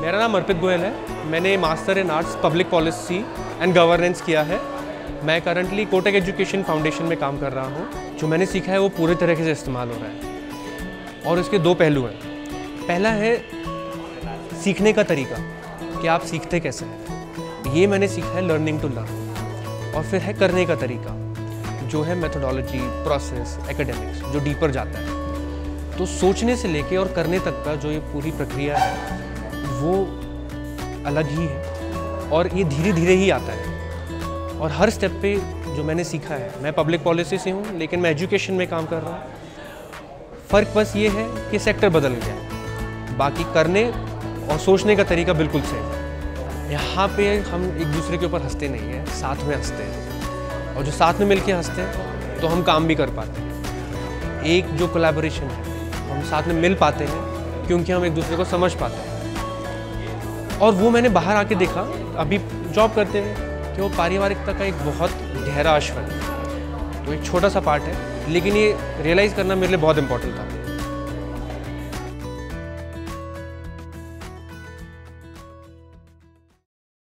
मेरा नाम अर्पित गोयल है। मैंने master in arts public policy and governance किया है। मैं करंटली कोटक एजुकेशन फाउंडेशन में काम कर रहा हूँ। जो मैंने सीखा है वो पूरे तरीके से इस्तेमाल हो रहा है और इसके दो पहलू हैं। पहला है सीखने का तरीका कि आप सीखते कैसे हैं, ये मैंने सीखा है लर्निंग टू लर्न। और फिर है करने का तरीका जो है मेथोडोलॉजी, प्रोसेस, एकेडमिक्स, जो डीपर जाता है। तो सोचने से लेके और करने तक का जो ये पूरी प्रक्रिया है वो अलग ही है और ये धीरे धीरे ही आता है। और हर स्टेप पे जो मैंने सीखा है, मैं पब्लिक पॉलिसी से हूँ लेकिन मैं एजुकेशन में काम कर रहा हूँ। फ़र्क बस ये है कि सेक्टर बदल गया, बाकी करने और सोचने का तरीका बिल्कुल सेम है। यहाँ पे हम एक दूसरे के ऊपर हंसते नहीं हैं, साथ में हंसते हैं। और जो साथ में मिलके हंसते हैं तो हम काम भी कर पाते हैं। एक जो कोलैबोरेशन है, हम साथ में मिल पाते हैं क्योंकि हम एक दूसरे को समझ पाते हैं। और वो मैंने बाहर आके देखा, अभी जॉब करते हैं, कि वो पारिवारिकता का एक बहुत गहरा आश्रय है। तो एक छोटा सा पार्ट है, लेकिन ये रियलाइज़ करना मेरे लिए बहुत इम्पोर्टेंट था।